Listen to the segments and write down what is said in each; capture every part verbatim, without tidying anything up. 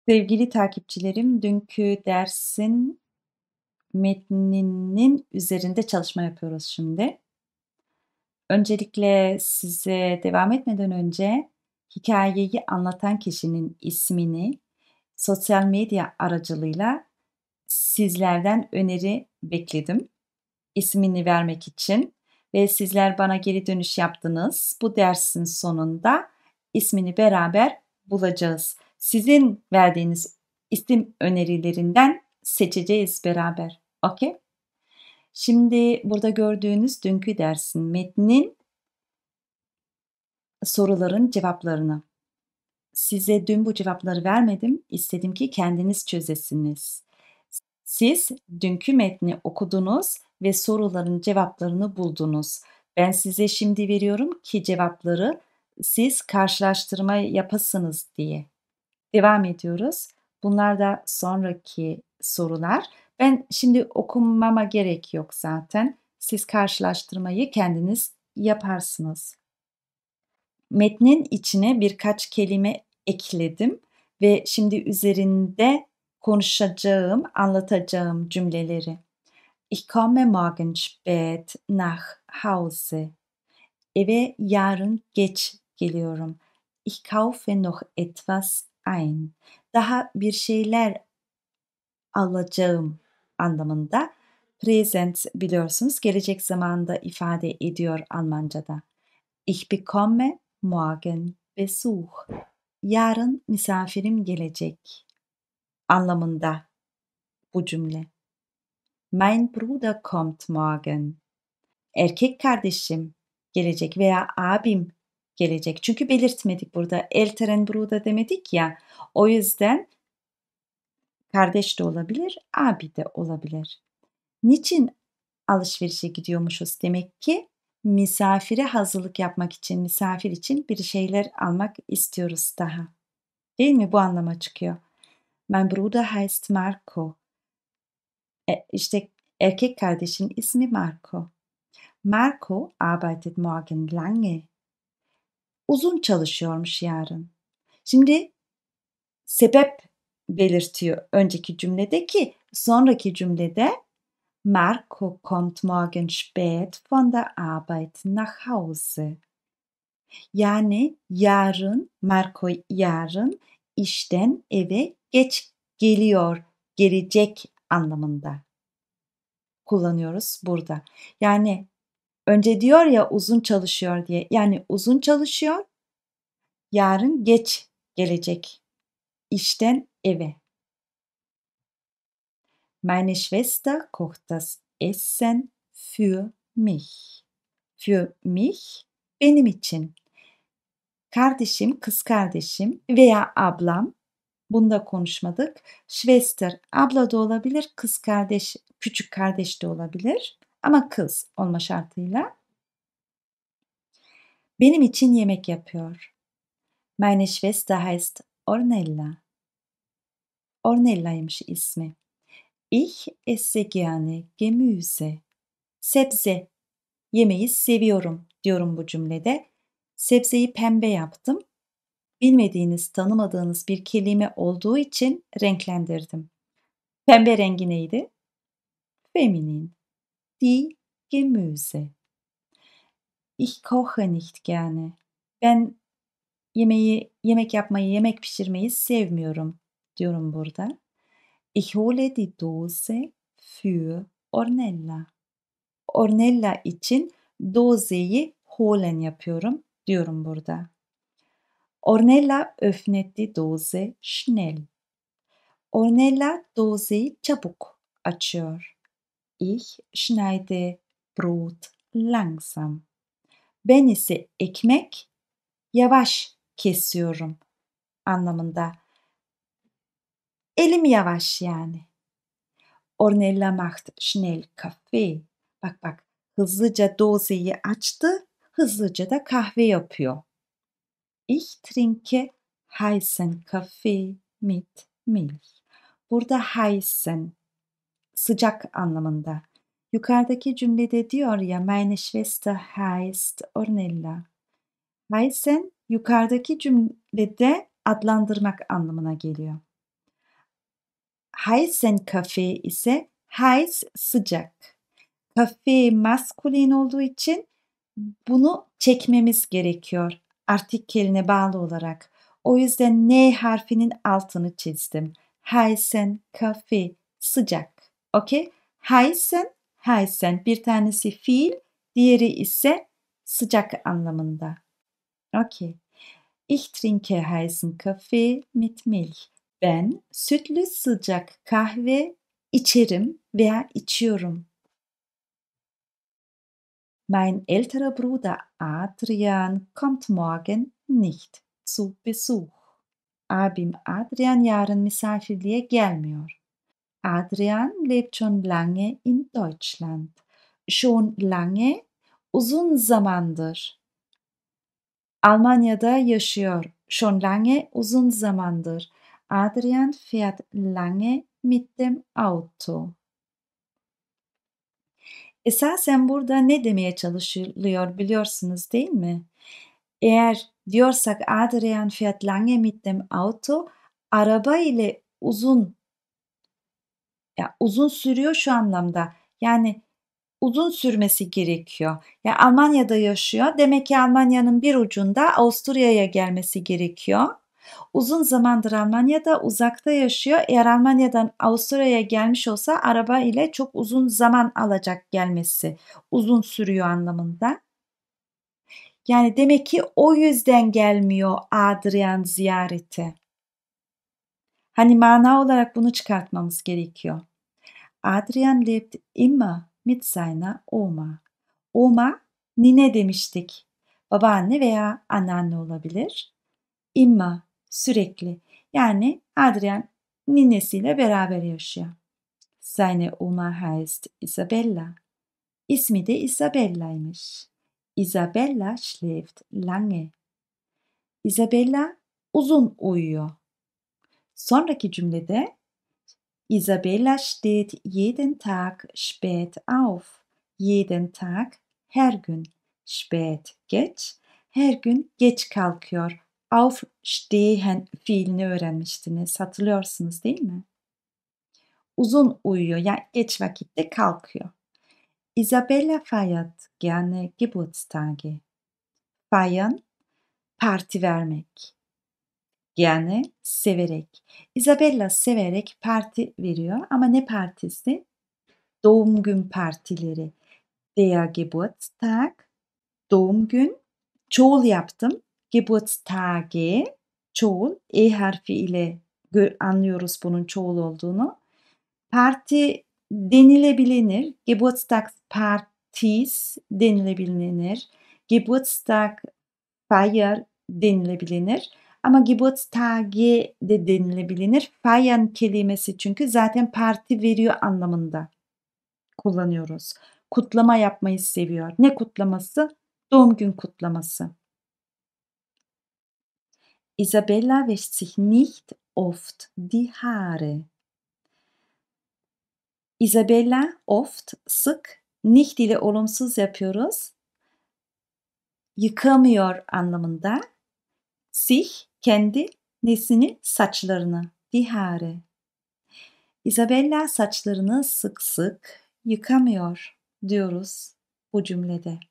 Sevgili takipçilerim, dünkü dersin metninin üzerinde çalışma yapıyoruz şimdi. Öncelikle size devam etmeden önce hikayeyi anlatan kişinin ismini sosyal medya aracılığıyla sizlerden öneri bekledim. İsmini vermek için ve sizler bana geri dönüş yaptınız. Bu dersin sonunda ismini beraber bulacağız. Sizin verdiğiniz isim önerilerinden seçeceğiz beraber. Okey? Şimdi burada gördüğünüz dünkü dersin metnin soruların cevaplarını. Size dün bu cevapları vermedim. İstedim ki kendiniz çözesiniz. Siz dünkü metni okudunuz ve soruların cevaplarını buldunuz. Ben size şimdi veriyorum ki cevapları siz karşılaştırma yapasınız diye. Devam ediyoruz. Bunlar da sonraki sorular. Ben şimdi okumama gerek yok zaten. Siz karşılaştırmayı kendiniz yaparsınız. Metnin içine birkaç kelime ekledim ve şimdi üzerinde konuşacağım, anlatacağım cümleleri. Ich komme morgen spät nach Hause. Eve yarın geç geliyorum. Ich kaufe noch etwas ein. Daha bir şeyler alacağım anlamında. Present biliyorsunuz gelecek zamanda ifade ediyor Almanca'da. Ich bekomme morgen Besuch. Yarın misafirim gelecek anlamında bu cümle. Mein Bruder kommt morgen. Erkek kardeşim gelecek veya abim gelecek. Çünkü belirtmedik burada. Älteren Bruder demedik ya. O yüzden kardeş de olabilir, abi de olabilir. Niçin alışverişe gidiyormuşuz? Demek ki misafire hazırlık yapmak için, misafir için bir şeyler almak istiyoruz daha. Değil mi? Bu anlama çıkıyor. Mein Bruder heißt Marco. E, işte erkek kardeşin ismi Marco. Marco arbeitet morgen lange. Uzun çalışıyormuş yarın. Şimdi sebep belirtiyor önceki cümlede ki sonraki cümlede Marco kommt morgen spät von der Arbeit nach Hause. Yani yarın, Marco yarın işten eve geç geliyor, gelecek anlamında kullanıyoruz burada. Yani önce diyor ya uzun çalışıyor diye. Yani uzun çalışıyor, yarın geç gelecek işten eve. Meine Schwester kocht das Essen für mich. Für mich benim için. Kardeşim, kız kardeşim veya ablam, bunda konuşmadık. Schwester, abla da olabilir, kız kardeş, küçük kardeş de olabilir ama kız olma şartıyla. Benim için yemek yapıyor. Meine Schwester heißt Ornella. Ornella'ymış ismi. Ich esse gerne Gemüse. Sebze. Yemeği seviyorum diyorum bu cümlede. Sebzeyi pembe yaptım. Bilmediğiniz, tanımadığınız bir kelime olduğu için renklendirdim. Pembe rengi neydi? Feminin. Die Gemüse. Ich koche nicht gerne. Ben yemeği, yemek yapmayı, yemek pişirmeyi sevmiyorum diyorum burada. Ich hole die Dose für Ornella. Ornella için doseyi holen yapıyorum diyorum burada. Ornella öffnet die Dose schnell. Ornella doseyi çabuk açıyor. Ich schneide Brot langsam. Ben ise ekmek yavaş kesiyorum anlamında. Elim yavaş yani. Ornella macht schnell Kaffee. Bak bak hızlıca doseyi açtı, hızlıca da kahve yapıyor. Ich trinke heißen Kaffee mit Milch. Burada heißen sıcak anlamında. Yukarıdaki cümlede diyor ya meine Schwester heißt Ornella. Heißen yukarıdaki cümlede adlandırmak anlamına geliyor. Heißen Kaffee ise heiß sıcak. Kafe maskulin olduğu için bunu çekmemiz gerekiyor artikeline bağlı olarak. O yüzden N harfinin altını çizdim. Heißen Kaffee sıcak. Okay? Heißen, heißen. Bir tanesi fiil, diğeri ise sıcak anlamında. Okay. Ich trinke heißen Kaffee mit Milch. Ben sütlü sıcak kahve içerim veya içiyorum. Mein älterer Bruder Adrian kommt morgen nicht zu Besuch. Abim Adrian yarın misafirliğe gelmiyor. Adrian lebt schon lange in Deutschland. Schon lange, uzun zamandır. Almanya'da yaşıyor. Schon lange, uzun zamandır. Adrian fährt lange mit dem Auto. Esasen burada ne demeye çalışılıyor biliyorsunuz değil mi? Eğer diyorsak Adrian fährt lange mit dem Auto, araba ile uzun, ya uzun sürüyor şu anlamda. Yani uzun sürmesi gerekiyor. Ya Almanya'da yaşıyor. Demek ki Almanya'nın bir ucunda Avusturya'ya gelmesi gerekiyor. Uzun zamandır Almanya'da, uzakta yaşıyor. Eğer Almanya'dan Avusturya'ya gelmiş olsa araba ile çok uzun zaman alacak gelmesi. Uzun sürüyor anlamında. Yani demek ki o yüzden gelmiyor Adrian ziyarete. Hani mana olarak bunu çıkartmamız gerekiyor. Adrian lebt immer mit seiner Oma. Oma, nine demiştik. Babaanne veya anneanne olabilir. Immer, sürekli. Yani Adrian ninesiyle beraber yaşıyor. Seine Oma heißt Isabella. İsmi de Isabella'ymış. Isabella schläft lange. Isabella uzun uyuyor. Sonraki cümlede Isabella steht jeden Tag spät auf. Jeden Tag, her gün. Spät, geç. Her gün geç kalkıyor. Aufstehen fiilini öğrenmiştiniz. Hatırlıyorsunuz değil mi? Uzun uyuyor, yani geç vakitte kalkıyor. Isabella feiert gerne Geburtstage. Feiern, parti vermek. Yani severek. Isabella severek parti veriyor ama ne partisi? Doğum gün partileri. Der Geburtstag, doğum gün. Çoğul yaptım. Geburtstage, çoğul. E harfi ile anlıyoruz bunun çoğul olduğunu. Parti denilebilir. Geburtstagspartys denilebilir. Geburtstagfeier denilebilir. Ama Geburtstage de denilebilir. Feiern kelimesi çünkü zaten parti veriyor anlamında kullanıyoruz. Kutlama yapmayı seviyor. Ne kutlaması? Doğum gün kutlaması. Isabella wäscht sich nicht oft die Haare. Isabella oft, sık, nicht ile olumsuz yapıyoruz. Yıkamıyor anlamında. Sich, kendi, nesini, saçlarını, die Haare. Isabella saçlarını sık sık yıkamıyor diyoruz bu cümlede.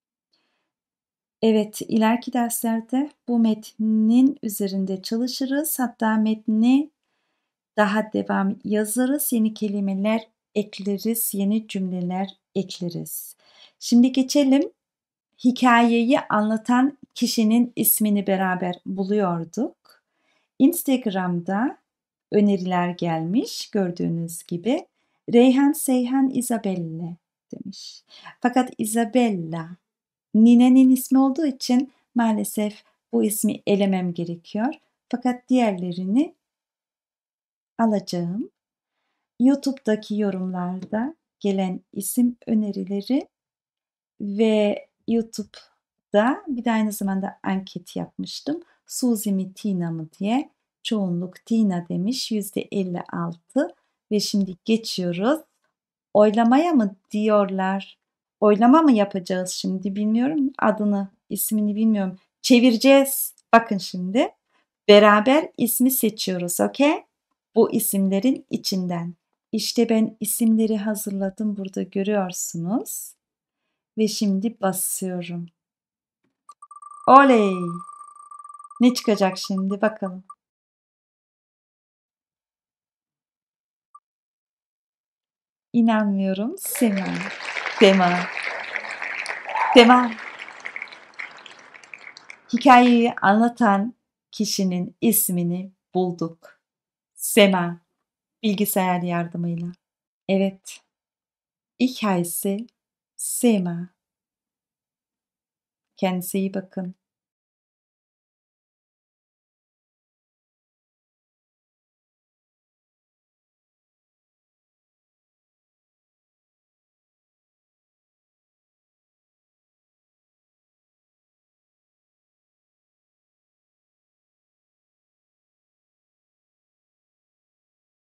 Evet, ileriki derslerde bu metnin üzerinde çalışırız. Hatta metni daha devam yazarız. Yeni kelimeler ekleriz, yeni cümleler ekleriz. Şimdi geçelim. Hikayeyi anlatan kişinin ismini beraber buluyorduk. Instagram'da öneriler gelmiş gördüğünüz gibi. Reyhan Seyhan Isabelle demiş. Fakat Isabella ninenin ismi olduğu için maalesef bu ismi elemem gerekiyor. Fakat diğerlerini alacağım. YouTube'daki yorumlarda gelen isim önerileri ve YouTube'da bir de aynı zamanda anket yapmıştım. Suzi mi Tina mı diye. Çoğunluk Tina demiş yüzde elli altı ve şimdi geçiyoruz. Oylamaya mı diyorlar? Oylama mı yapacağız şimdi bilmiyorum. Adını, ismini bilmiyorum. Çevireceğiz. Bakın şimdi. Beraber ismi seçiyoruz. Okay? Bu isimlerin içinden. İşte ben isimleri hazırladım burada görüyorsunuz ve şimdi basıyorum. Oley! Ne çıkacak şimdi bakalım. İnanmıyorum. Sema. Sema. Sema. Hikayeyi anlatan kişinin ismini bulduk. Sema. Bilgisayar yardımıyla. Evet. Ich heiße Sema. Kendinize iyi bakın.